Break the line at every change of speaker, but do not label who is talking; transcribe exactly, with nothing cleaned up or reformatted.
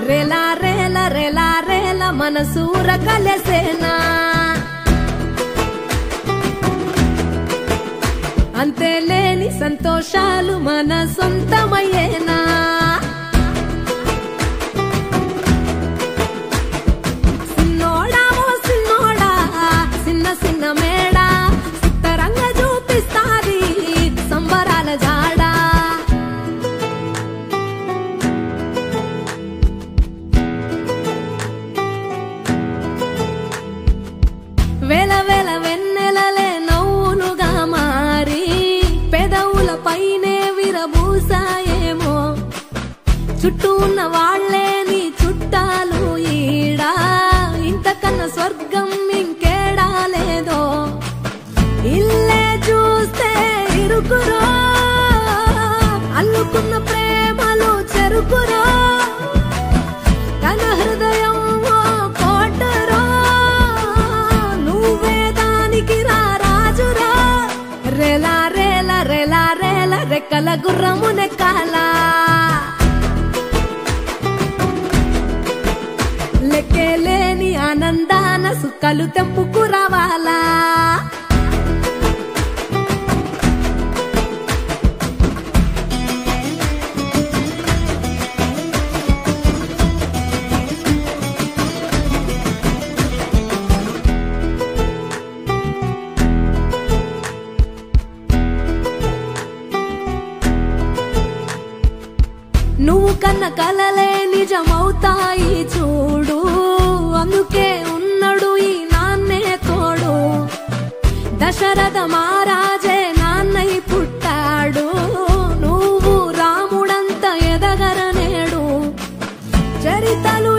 రేలా రేలా రేలా రేలా మనసూర కలసేనా అంతే లేని సంతోషాలు మన సొంతమయ్యేనా సిన్నోడా ఓ సిన్నోడా సిన్న సిన్న మేడా సిత్తరంగ చూపిస్తాది సంబరాల జాడా వేల వేల వెన్నెలలే నవ్వులుగా మారి పెదవుల పైనే విరబూసాయేమో చుట్టూ ఉన్న వాళ్లే నీ చుట్టాలు ఈడా ఇంతకన్నా స్వర్గం ఇంకేడా లేదో ఇల్లే చూస్తే ఇరుకురో అల్లుకున్న ప్రేమలు చెరుకురో తన హృదయం కోటరో నువ్వే దానికి రా రాజురా రేలా రేలా రేలా రేలా రెక్కల గుర్రము నెక్కాలా లెక్కలేని ఆనందాన సుఖాలు తెంపుకు రావాలా నువ్వు కన్న కలలే నిజమవుతాయి చూడు అందుకే ఉన్నాడు ఈ నాన్నే తోడు దశరథ మహారాజే నాన్నై పుట్టాడు నువ్వు రాముడంత ఎదగరనేడు చరితలు